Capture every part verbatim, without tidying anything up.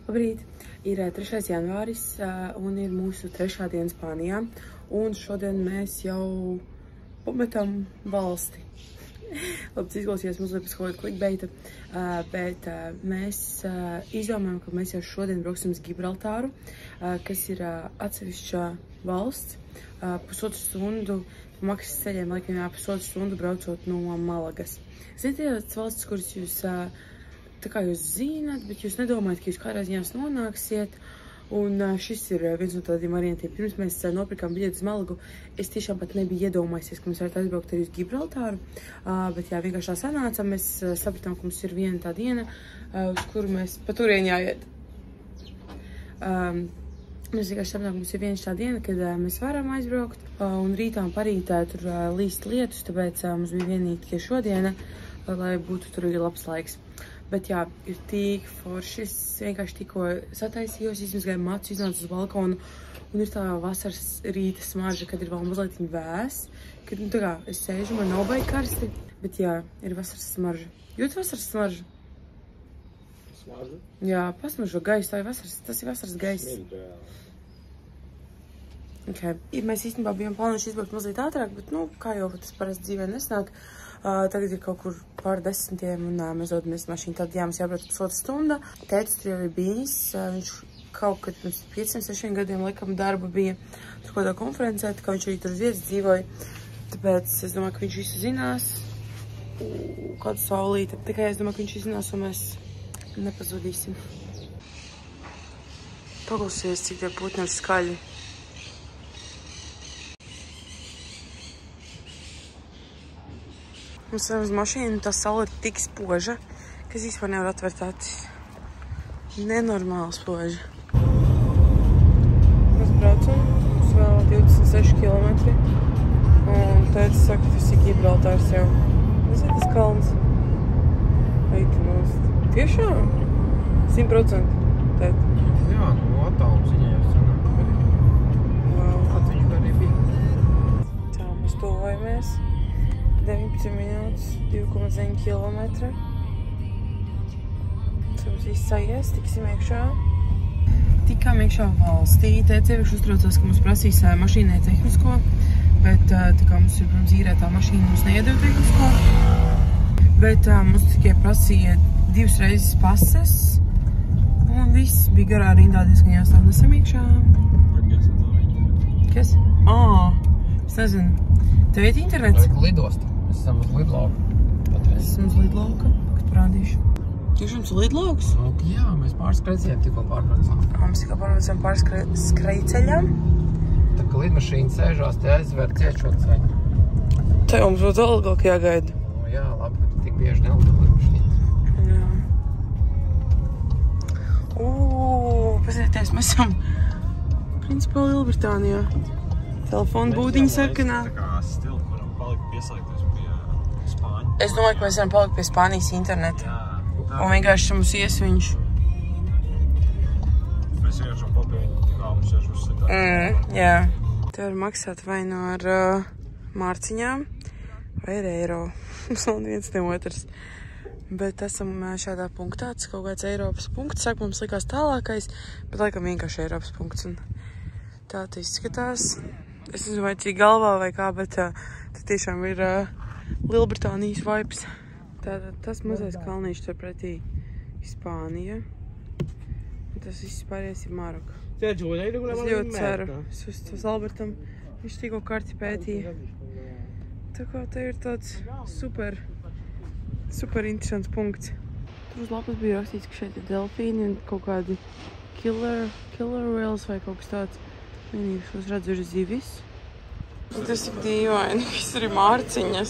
Labrīt! Ir trešais janvāris un ir mūsu trešā diena Spānijā. Un šodien mēs jau pametam valsti. Labi, tas izklausījās mazliet pēc kaut kāda klikbeita, bet mēs izdomājam, ka mēs jau šodien brauksim uz Gibraltāru, kas ir atsevišķa valsts. Pusotru stundu maksas ceļiem, laikam jā, pusotru stundu braucot no Malagas. Ziniet, tas valsts, kuras jūs tā kā jūs zināt, bet jūs nedomājat, ka jūs kādā ziņā nonāksiet. Un šis ir viens no tādiem variantiem. Pirms mēs nopirkām biļeti uz Malagu, es tiešām pat nebiju iedomājusies, ka mēs varētu aizbraukt arī uz Gibraltāru. Bet jā, vienkārši tā sanāca. Mēs sapratām, ka mums ir viena tā diena, uz kuru mēs pa turieni jāiet. Mēs vienkārši sapratām, ka mums ir viena tā diena, kad mēs varam aizbraukt. Un rītā un parītā tur līst lietus, tāpēc mums bija vienīgi tikai šodiena, lai būtu tur labs laiks. Bet jā, ir tik forši. Es vienkārši tikko sataisījos, izmazgāju matus, iznācu uz balkonu. Un ir tā vasaras rīta smarža, kad ir vēl mazliet vēss. Kad, nu tā kā, es sēžu, man nav baigi karsti. Bet jā, ir vasaras smarža. Jūt vasaras smaržu? Smaržu? Jā, pasmaržo gaisu, tā ir vasaras, tas ir vasaras gaiss. Okay. Mēs īstenībā bijām plānojuši izbraukt mazliet ātrāk, bet, nu, kā jau tas parasti dzīvē nesnāk. Uh, tagad ir kaut kur pār desmitiem un uh, mēs dodamies mašīnu. Tad jā, mums jābrauc pusotru stundu. Tētis tur jau ir bijis. Uh, viņš kaut kad pirms pieciem, sešiem gadiem laikam darba bija tur kaut kādā konferencē, kā viņš arī tur uz vietas dzīvoja. Tāpēc es domāju, ka viņš visu zinās. Kādu saulīti. Tikai es domāju, ka viņš zinās un mēs nepazudīsim. Paklausies, cik tie putni ir skaļi. Mums ir uz mašīnu, tā saule ir tik spoža, ka es vispār nevaru atvērt acis. Nenormāli spoža. Mēs braucam, mums vēl divdesmit seši kilometri. Un tētis saka, ka tas ir Gibraltārs jau. Nezinu, tas kalns. Eiti nost. Tiešām? simt procenti, tēt. Jā, no attālums viņa jau sanāk arī. Wow. Kāds viņš arī bija? Tā, mēs tuvojamies. deviņpadsmit minūtes, divi koma deviņi kilometri. Mums mums viss aies, tiksim iekšā. Tikām iekšā valstī. Tētis iepriekš uztraucās, ka mums prasīs mašīnai tehnisko, bet tā kā mums ir, protams, īrētā mašīna, mums neiedeva tehnisko. Bet mums tikai prasīja divas reizes pases, un viss bija garā rindā diezgan jāstāv nesam iekšā. Kas? Ā, es nezinu. Tev iet internets? Lidosta. Mēs esam uz lidlauka. Es esam uz lidlauka, kad parādīšu. Tiešām uz lidlauks? Nu, jā, mēs pāris skrejceļiem tikko pārbraucam. Mēs tikko pārbraucam pāris skrejceļiem. Tā kā lidmašīna sēžās, te aizver ciešot ceļu. Tā jau mums būtu vēl ilgāk jāgaida. Nu, jā, labi, ka tu tik bieži nelido lidmašīnas. Jā. Ū, pasēties, mēs esam principā Lielbritānijā. Telefona būdiņa sarkanā. Tā kā stila, varam palikt pieslēgties pie Spāņu. Es domāju, ka mēs varam palikt pie Spānijas interneta. Jā. Un vienkārši mums ies viņš. Mēs vienkārši papēju, kā mums jau uzsitā. Mm, jā. Te var maksāt vai no ar uh, mārciņām, vai ar eiro. Mums nav viens ne otrs. Bet esam šādā punktā, tas kaut kāds Eiropas punkts. Sāk mums likās tālākais, bet laikam vienkārši Eiropas punkts. Un tā tas izskatās. Es nezinu, vai cik galvā vai kā, bet uh, tas tiešām ir uh, Lielbritānijas vibes. Tātad tas mazais kalnīšs tur pretī Spānija. Un tas viss pārējais ir Maroka. Es ļoti ceru. Es uz Albertam. Viņš tikko karti pētīja. Tā kā te ir tāds super, super interesants punkts. Tur uz lapas bija rakstīts, ka šeit ir delfīni un kaut kādi killer, killer whales vai kaut kas tāds. Vienīgs, es redzu, ir zivis. Tas ir dīvaini, visur ir mārciņas.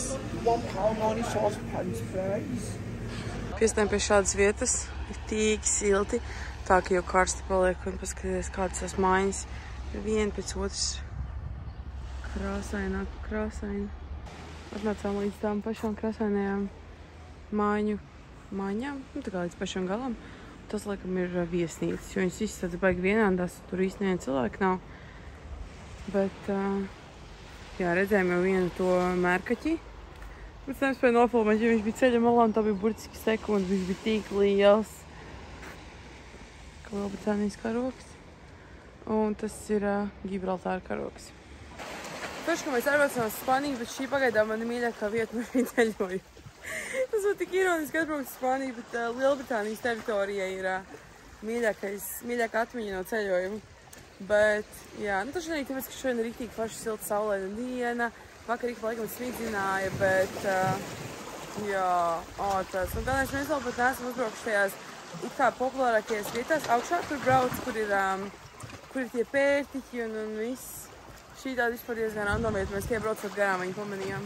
Piestājam pie šādas vietas, ir tīk silti, tā ka jau karsti paliek un paskaties, kādas tās mājas. Ir viena pēc otras krāsaināk, krāsaini. Atnācām līdz tām pašām krāsainajām māju māņām, nu tā kā līdz pašam galam. Tas, laikam, ir viesnīcas, jo viņas visas tāds baigi vienādās, tur īsti neviena cilvēka nav. Bet, jā, redzējām jau vienu to mērkaķi. Bet nespēju nofilmēt, jo viņš bija ceļa malā un tā bija burtiski sekundi, viņš bija tik liels. Lielbritānijas karogs. Un tas ir uh, Gibraltāra karogs. Taču, ka mēs aizbraucam uz Spāniju, bet šī pagaidām man ir mīļākā vieta no šī ceļoju. Tas var tik ironiski atbraukt uz Spāniju, bet uh, Lielbritānijas teritorija ir uh, mīļākais, mīļākā atmiņa no ceļojuma. Bet, jā, nu taču arī tāpēc, ka šodien ir riktīgi forša silta saulaina diena. Vakar ik pa laikam snidzināja, bet, uh, jā, o, tas. Un galvenais, mēs vēl pat neesam uzbraukuši tajās it kā populārākajās vietās. Augšā tur brauc, kur ir, um, kur ir tie pērtiķi un, un viss. Šī tāda vispār diezgan random vieta, mēs tie braucot garām viņu pamanījām.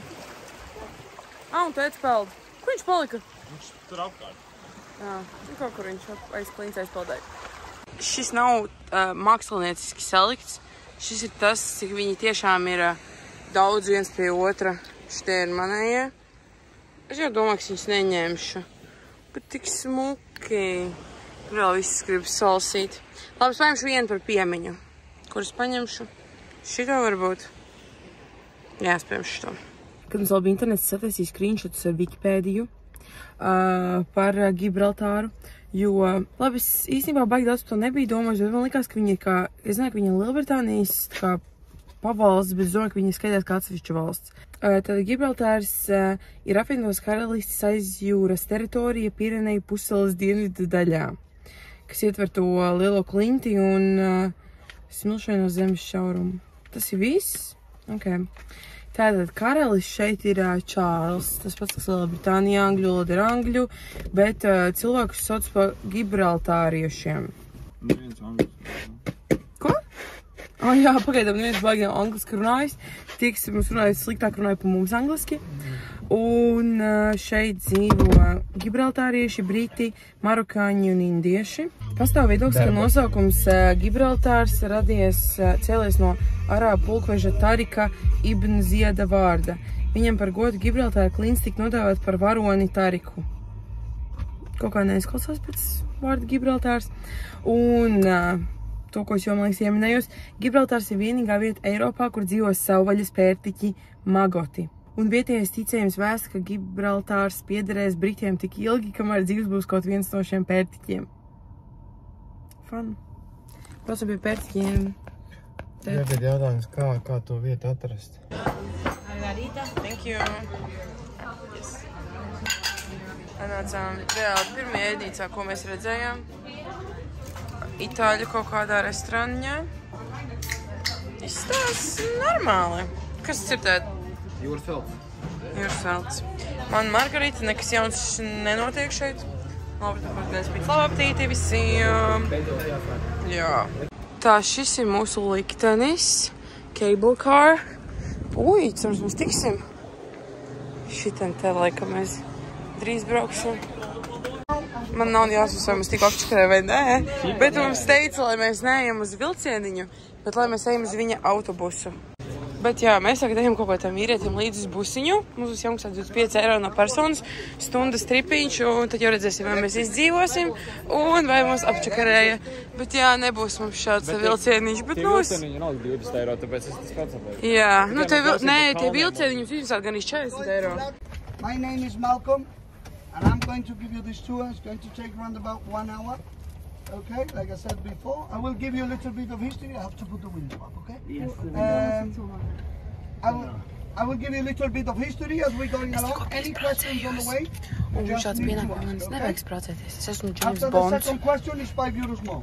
Ā, un tētis peld. Kur viņš palika? Viņš tur apkārt. Jā, un kaut kur viņš aiz klīns aizpeldēja. Šis nav uh, mākslinieciski salikts. Šis ir tas, cik viņi tiešām ir uh, daudz viens pie otra. Šitie ir manējie. Es jau domāju, ka viņus neņemšu. Bet tik smuki. Tur vēl viss grib salsīt. Labi, es paņemšu vienu par piemiņu. Kuras paņemšu? Šito varbūt. Jā, es paņemšu šito. Kad mums vēl bija internets, sataisīju screenshotus ar Wikipēdiju uh, par uh, Gibraltāru. Jo, labi, es īstenībā baigi daudz par to nebija domājis, bet man likās, ka viņi ir kā, es zināju, ka viņi ir Lielbritānijas kā pavalsts, bet es domāju, ka viņi skaitās kā atsevišķa valsts. Uh, tad Gibraltārs uh, ir apvienotās karalistes aizjūras teritorija Pireneju pussalas dienvidu daļā, kas ietver to lielo klinti un uh, smilšaino zemes šaurumu. Tas ir viss? Ok. Tātad karalis šeit ir uh, Čārls, tas pats, kas Lielbritānija, angļu valoda ir angļu, bet uh, cilvēkus sauc par gibraltāriešiem. Neviens angļu. Ko? Oh, jā, pagaidām neviens baigi nav angliski runājis. Tie, kas mums runāja sliktāk, runāja par mums angliski. Un uh, šeit dzīvo gibraltārieši, briti, marokāņi un indieši. Pastāv viedoklis, ka nosaukums uh, Gibraltārs radies uh, cēlies no arābu pulkveža Tarika ibn Zieda vārda. Viņam par godu Gibraltāra klints tika nodēvēt par varoni Tariku. Kaut kā neizklausās pēc vārda Gibraltārs. Un uh, to, ko es jau, man liekas, ieminējos, Gibraltārs ir vienīgā vieta Eiropā, kur dzīvo savvaļas pērtiķi magoti. Un vietējais ticējums vēsta, ka Gibraltārs piederēs Britiem tik ilgi, kamēr dzīves būs kaut viens no šiem pērtiķiem. Fun. Protams, pie pērtiķiem. Tagad jautājums, kā, kā to vietu atrast? Margarita. Thank you. Yes. Anācām reāli pirmie ēdnīcā, ko mēs redzējām. Itāļu kaut kādā restorāņā. Izstās normāli. Kas tas ir tāda? Jūras velts. Jūras velts. Man Margarita, nekas jauns nenotiek šeit. Labi, tāpēc nespīt. Labi aptīti visiem. Jā. Tā, šis ir mūsu liktenis. Cable car. Ui, cerams, mēs tiksim. Šitam te laikam mēs drīz brauksim. Man nav jāsas, vai mums tik apčakarē vai nē. Bet mums teica, lai mēs neejam uz vilcieniņu, bet lai mēs ejam uz viņa autobusu. Bet jā, mēs tagad ejam kaut ko tam vīrietim līdz uz busiņu. Mums būs jāmaksā divdesmit pieci eiro no personas, stundas tripiņš, un tad jau redzēsim, vai mēs izdzīvosim, un vai mums apčakarēja. Bet jā, nebūs mums šāds vilcieniņš, bet nu... Tie vilcieniņi nav divdesmit eiro, tāpēc es tas pats apēju. Jā, nu te vil... Nē, tie vilcieniņi mums izmaksā gan četrdesmit eiro. My name is Malcolm, and I'm going to give you this tour. It's going to take around about one hour. Okay, like I said before, I will give you a little bit of history. I have to put the window up, okay? Yes. Um, I will, I will give you a little bit of history as we're going along. Any questions on the way? Un šāds pienākums nevajag sprācēties. Es esmu James After Bonds. the second question is five euros more.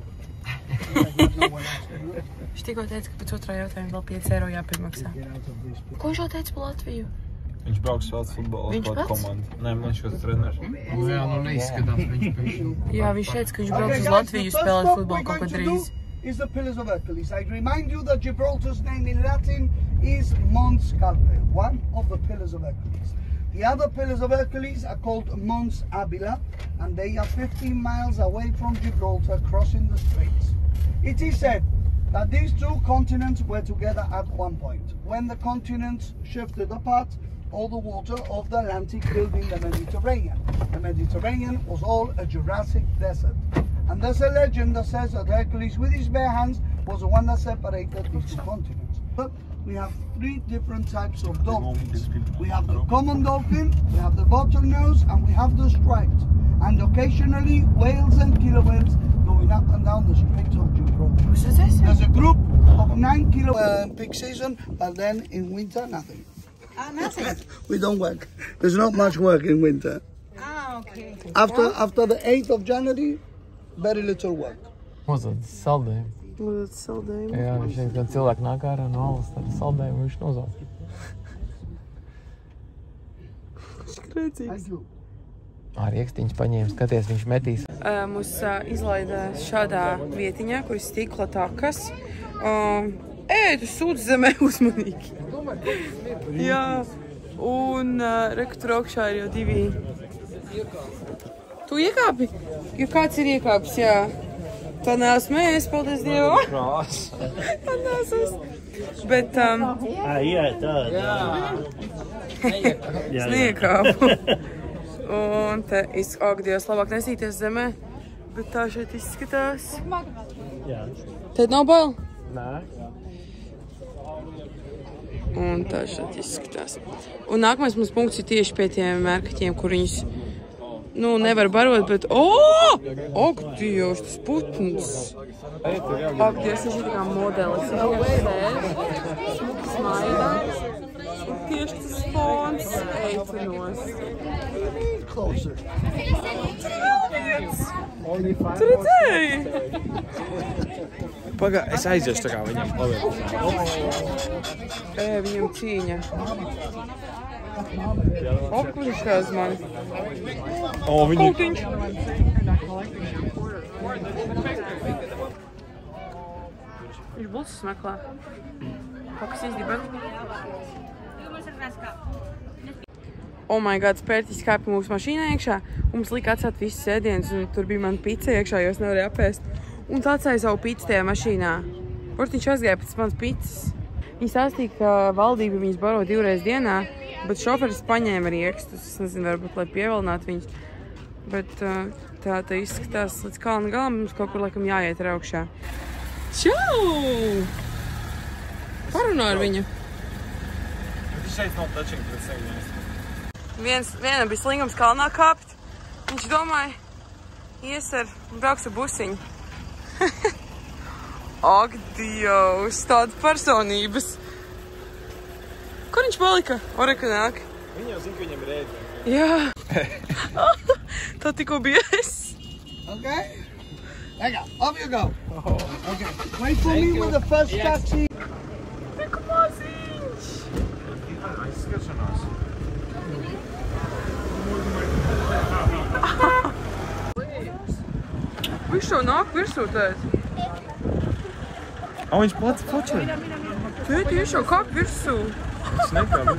Viņš tikko teica, ka pēc otrā jautājuma vēl pieci eiro jāpiemaksā. Ko viņš jau teica par Latviju? Viņš brauks vēl futbolu uz kādu komandu. Nē, man šos treneris. Nu jā, nu neizskatās viņš pēc. Jā, viņš teica, ka viņš brauks uz Latviju spēlēt futbolu kaut kad drīz. Is the Pillars of Hercules. I remind you that Gibraltar's name in Latin is Mons Calpe, one of the Pillars of Hercules. The other Pillars of Hercules are called Mons Abila, and they are fifteen miles away from Gibraltar, crossing the straits. It is said that these two continents were together at one point. When the continents shifted apart, all the water of the Atlantic filled in the Mediterranean. The Mediterranean was all a Jurassic desert. And there's a legend that says that Hercules, with his bare hands, was the one that separated these two continents. But we have three different types of dolphins. We have the common dolphin, we have the bottlenose, and we have the striped. And occasionally, whales and killer whales going up and down the nine kilo uh, peak season, but then in winter, nothing. Ah, nothing? We don't work. There's not much work in winter. Ah, okay. After after the eighth of January, very little work. Uzved saldējumu. Uzved saldējumu. Jā, viņš teica, kad cilvēki nāk ārā no alas, tad saldējumu viņš nozauc. Skrecīgs. Ar iekstiņš paņēma, skaties, viņš metīs. Uh, mūs uh, izlaida šādā vietiņā, kur ir stikla takas. Uh, Ej, tu sūdz zemē uzmanīgi. Jā, un uh, reku tur augšā ir jau divi. Tu iekāpi? Jo kāds ir iekāpis, jā. Tā neesmu es, paldies Dievam. Tā neesmu es. Bet, um... Ah, jā, tā, tā. Es neiekāpu. Un te izskatās, ak, Dievs, labāk nesīties zemē. Bet tā šeit izskatās. Jā. Tad nav bail? Nē. Un tā šeit izskatās. Un nākamais mums punkts ir tieši pie tiem mērkaķiem, kur viņus, nu, nevar barot, bet, o! Ak, Dievs, tas putns! Ak, Dievs, tas ir tā kā modelis. Viņš vienkārši sēž, smuki smaidās. Tieši tas fons. Ej, tu nos. Tu redzēji? Pagā, es aiziešu tā kā viņam paliek. Ē, viņam cīņa. Ok, viņš kā uz mani. O, viņi... Kautiņš. Viņš bulsus meklē. Pakas izdibam. Oh my god, Spērķis kāpa mūsu mašīnā iekšā. Mums lika atstāt visus ēdienus, un tur bija man pica iekšā, jo es nevarēju apēst. Un tā atstāja savu picu tajā mašīnā. Portiņš aizgāja pēc manas picas. Viņi stāstīja, ka valdība viņas baro divreiz dienā, bet šoferis paņēma riekstus. Es nezinu, varbūt, lai pievilinātu viņus. Bet tā tā izskatās līdz kalna galam, mums kaut kur laikam jāiet ar augšā. Čau! Parunā ar viņu. Viņš šeit nav tačīgi pret sevi. Viens, vienam bija slingums kalnā kāpt. Viņš domāja, ies ar, brauks ar busiņu. Ak, Dievs, tāda personības. Kur viņš palika? Oreka nāk. Viņi jau zina, ka viņam ir ēdien. Jā. Tā tikko bija es. Okay? There you go. Off you go. Okay. Wait for me with the first taxi. Reku maziņš. Aizskašanās. Viņš jau nāk virsū tēt. O, viņš pats fočē. Tēt, viņš jau kāk virsū. Es nekāpu.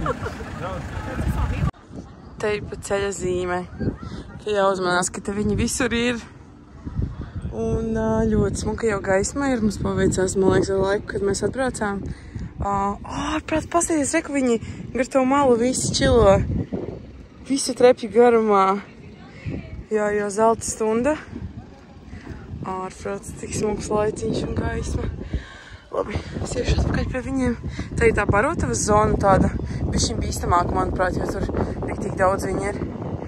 Te ir pa ceļa zīme, ka jāuzmanās, ka te viņi visur ir. Un ļoti smuka jau gaisma ir. Mums paveicās, man liekas, ar laiku, kad mēs atbraucām. Ā, prāt, pasties, reku viņi gar to malu visi čilo. Visi trepju garumā. Jā, jau zelta stunda. Ārprāt, tik smuks laiciņš un gaisma. Labi, es iešu atpakaļ pie viņiem. Tā ir tā barotavas zona tāda. Bišķiņ bīstamāka, manuprāt, jo tur tik daudz viņi ir.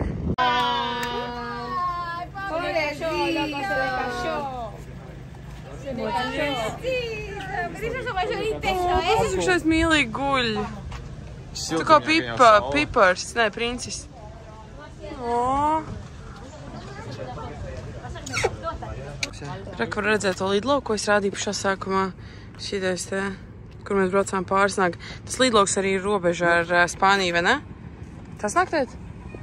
Kāpēc viņš šeit mīlīgi guļ? Tu kā pipa, pipars, ne, princis. O. Reku var redzēt to līdloku, ko es rādīju pašā sākumā. Šitais te, kur mēs braucām pārsnāk. Tas līdloks arī ir robeža ar Spāniju, vai ne? Tas nāk tēt?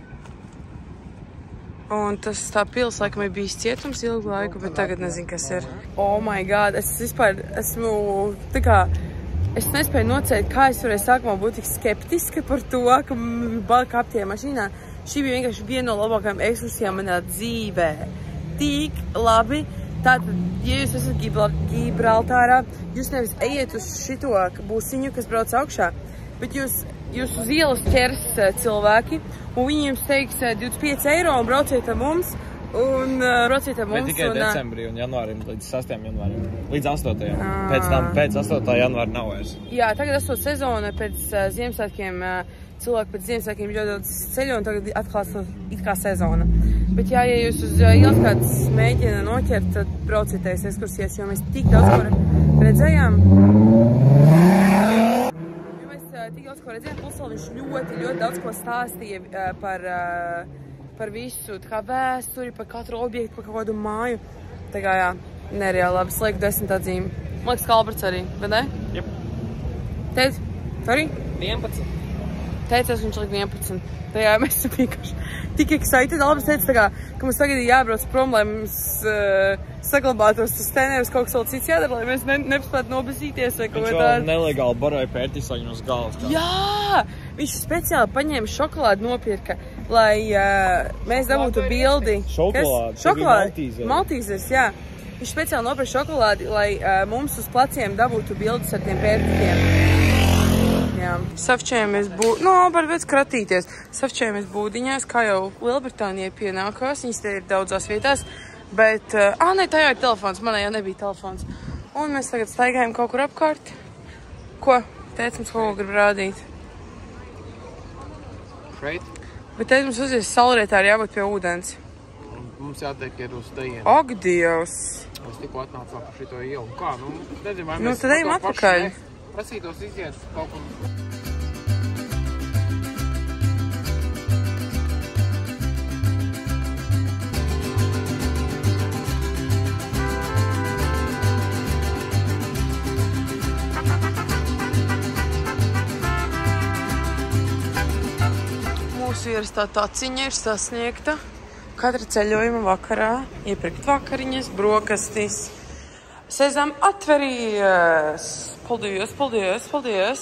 Un tas tā pils, laikam, ir bijis cietums ilgu laiku, bet tagad nezinu, kas ir. Oh my god, es vispār esmu, tā kā, es nespēju nocēt, kā es varēju sākumā būt tik skeptiska par to, ka bali kāptie mašīnā. Šī bija vienkārši viena no labākajām ekskursijām manā dzīvē. Tik labi. Tātad, ja jūs esat Gibraltārā, jūs nevis ejiet uz šito busiņu, kas brauc augšā, bet jūs, jūs uz ielas ķers cilvēki, un viņi jums teiks divdesmit pieci eiro un brauciet ar mums, un uh, brauciet ar mums. Bet tikai un, decembrī un janvārim līdz sastajam janvārim. Līdz astotajam. Pēc tam, pēc astotā janvāra nav vairs. Jā, tagad esot sezona pēc uh, Ziemassvētkiem. Uh, cilvēki pēc Ziemassvētkiem ļoti daudz ceļo, un tagad atklās it kā sezona. Bet jā, ja jūs uz ielas kāds mēģina noķert, tad brauciet tajās ekskursijas, jo mēs tik daudz ko redzējām. Ja mēs tik daudz ko redzējām, plus vēl viņš ļoti, ļoti daudz ko stāstīja par, par visu, tā kā vēsturi, par katru objektu, par kaut kādu māju. Tā kā jā, nereāli labi, slēgu desmit atzīmi. Man liekas, ka Alberts arī, vai ne? Jep. Teic, tu arī? vienpadsmit. Teicies, viņš liek vienpadsmit. Tā jā, mēs esam vienkārši tik excited. Alberts teica, tā kā, ka mums tagad ir jābrauc prom, lai mums uh, saglabātos tas teneris, kaut kas vēl cits jādara, lai mēs ne, nepaspētu nobezīties vai kaut Viņš vai vēl tādu. nelegāli baroja pērtisaņu uz galvas. Kā. Jā! Viņš speciāli paņēma šokolādi nopirka, lai uh, mēs dabūtu bildi. Šokolādi? Šokolādi. Maltīzers, jā. Viņš speciāli nopirka šokolādi, lai uh, mums uz pleciem dabūtu bildes ar tiem pērtikiem. Jā. Safčējamies bū... Nu, Albert, vēc kratīties. Safčējamies būdiņās, kā jau Lielbritānijai pienākās. Viņas te ir daudzās vietās. Bet, uh, ā, ne, tajā ir telefons. Manai jau nebija telefons. Un mēs tagad staigājam kaut kur apkārt. Ko? Tēc mums kaut ko grib rādīt. Šeit? Bet teikt, mums uzies saulrietā ir jābūt pie ūdens. Mums jātiek ir uz tejienu. Ak, Dievs! Mēs tikko atnācām par šito ielu. Kā? Nu, nezinu, vai Nu, mēs... tad ejam atpakaļ. Prasītos iziet kaut kur. Mūsu ierastā taciņa ir sasniegta. Katra ceļojuma vakarā iepirkt vakariņas, brokastis. Sezam atveries! Paldies, paldies, paldies!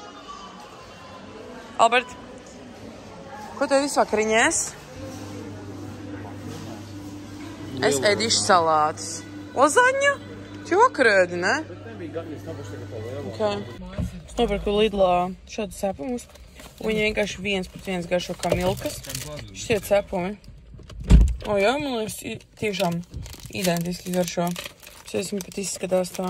Albert, ko tev visvakariņēs? Es ēdīšu salātus. Lazaņa? Čokrēdi, ne? Okay. Es nopirku Lidlā šādu cepumus. Viņi vienkārši viens pret viens garšo kā milkas. Šitie cepumi. O jā, man liekas, tiešām identiski garšo. Šeit pat izskatās tā.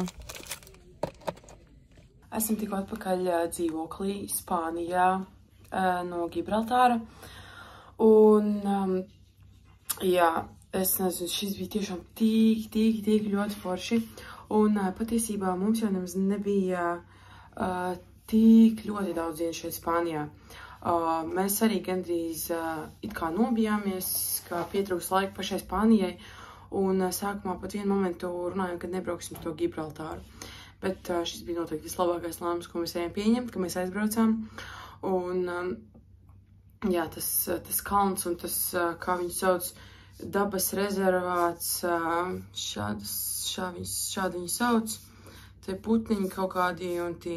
Esam tikko atpakaļ dzīvoklī Spānijā no Gibraltāra. Un, um, jā, es nezinu, šis bija tiešām tik, tik, tik ļoti forši. Un uh, patiesībā mums jau nemaz nebija uh, tik ļoti daudz dienu šeit Spānijā. Uh, mēs arī gandrīz uh, it kā nobijāmies, kā pietrūks laika pašai Spānijai. Un uh, sākumā pat vienu momentu runājām, kad nebrauksim to Gibraltāru. Bet uh, šis bija noteikti vislabākais lēmums, ko mēs ejam pieņemt, ka mēs aizbraucām. Un, um, jā, tas, tas kalns un tas, uh, kā viņu sauc, dabas rezervāts, uh, šādas, šā viņas, šādi viņu sauc. Tie putniņi kaut kādi un tie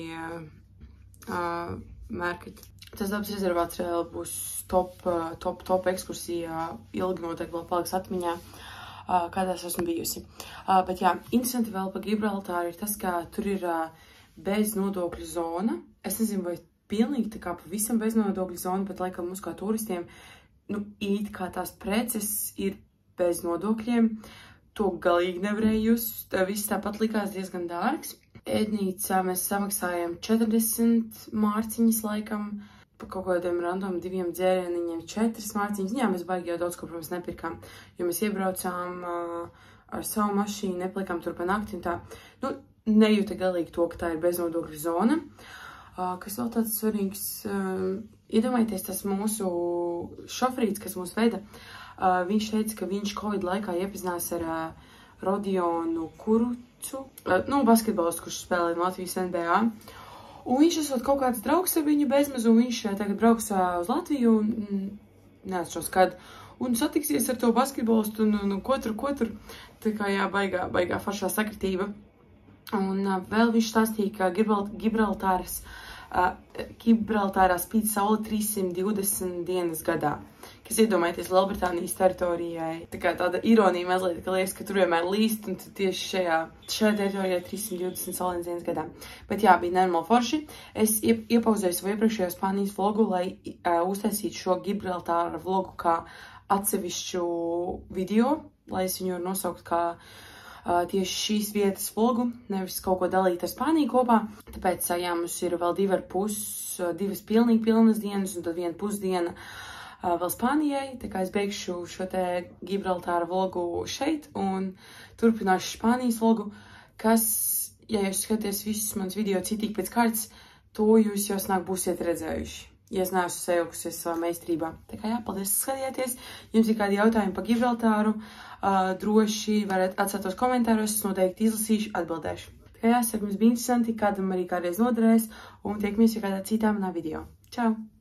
uh, mērketi. Tas dabas rezervāts reāli būs top, uh, top, top ekskursija, ilgi noteikti vēl paliks atmiņā. Uh, kādās esmu bijusi. Uh, bet jā, interesanti vēl par Gibraltāru ir tas, ka tur ir uh, bez nodokļu zona. Es nezinu, vai pilnīgi tā kā pavisam bez nodokļu zona, bet laikam mums kā turistiem, nu, it kā tās preces ir bez nodokļiem. To galīgi nevarēja just. Viss tāpat likās diezgan dārgs. Ēdnīcā mēs samaksājam četrdesmit mārciņas laikam. Pa kaut kādiem random diviem dzērieniņiem četras mārciņas. Jā, mēs baigi jau daudz ko, protams, nepirkām, jo mēs iebraucām uh, ar savu mašīnu, neplikām tur pa nakti un tā. Nu, nejūta galīgi to, ka tā ir beznodokļu zona. Uh, kas vēl tāds svarīgs, uh, iedomājieties, tas mūsu šofrīts, kas mūs veda, uh, viņš teica, ka viņš Covid laikā iepazinās ar uh, Rodionu Kurucu, uh, nu, basketbolistu, kurš spēlē Latvijas N B A. Un viņš esot kaut kāds draugs ar viņu bezmazu, un viņš tagad brauks uz Latviju, un neatšos kad, un satiksies ar to basketbolistu, un, un, un ko tur, ko tur, tā kā jā, baigā, baigā foršā sakritība. Un uh, vēl viņš stāstīja, ka Gibralt, Gibraltāras, uh, Gibraltārā spīd saule trīssimt divdesmit dienas gadā, kas iedomājieties Lielbritānijas teritorijai. Tā kā tāda ironija mazliet, ka liekas, ka tur vienmēr līst, un tieši šajā, šajā teritorijā trīssimt divdesmit saulēnas dienas gadā. Bet jā, bija nenormāli forši. Es iep, iepauzēju savu iepriekšējo Spānijas vlogu, lai uh, uztaisītu šo Gibraltāra vlogu kā atsevišķu video, lai es viņu varu nosaukt kā uh, tieši šīs vietas vlogu, nevis kaut ko dalīt ar Spāniju kopā. Tāpēc, uh, jā, mums ir vēl divi ar pus, uh, divas pilnīgi pilnas dienas, un tad viena pusdiena vēl Spānijai, tā kā es beigšu šo te Gibraltāra vlogu šeit un turpināšu Spānijas vlogu, kas, ja jūs skaties visus mans video citīgi pēc kārtas, to jūs jau snāk būsiet redzējuši, ja es neesmu sajaukusies savā meistarībā. Tā kā jā, paldies, skatījāties. Jums ir kādi jautājumi par Gibraltāru, uh, droši varat atstāt tos komentāros, es noteikti izlasīšu, atbildēšu. Tā kā jā, saka, mums bija interesanti, kādam arī kādreiz noderēs, un tiekamies jau kādā citā manā video. Čau!